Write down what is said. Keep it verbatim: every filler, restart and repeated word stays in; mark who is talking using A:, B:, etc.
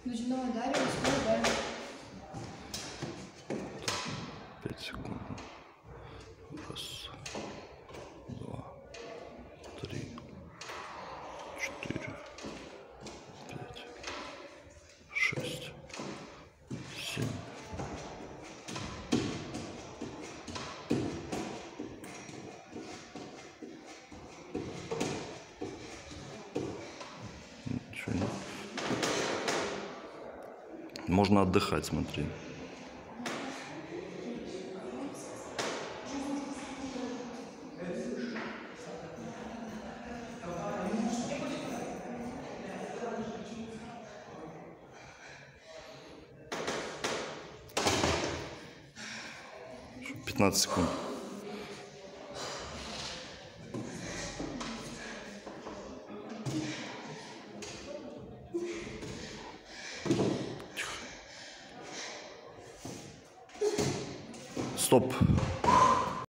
A: Ледяное ударил, ледяное ударил.
B: пять секунд. Раз, два, три, четыре, пять, шесть, семь. Ничего не... Можно отдыхать, смотри. пятнадцать секунд. Стоп.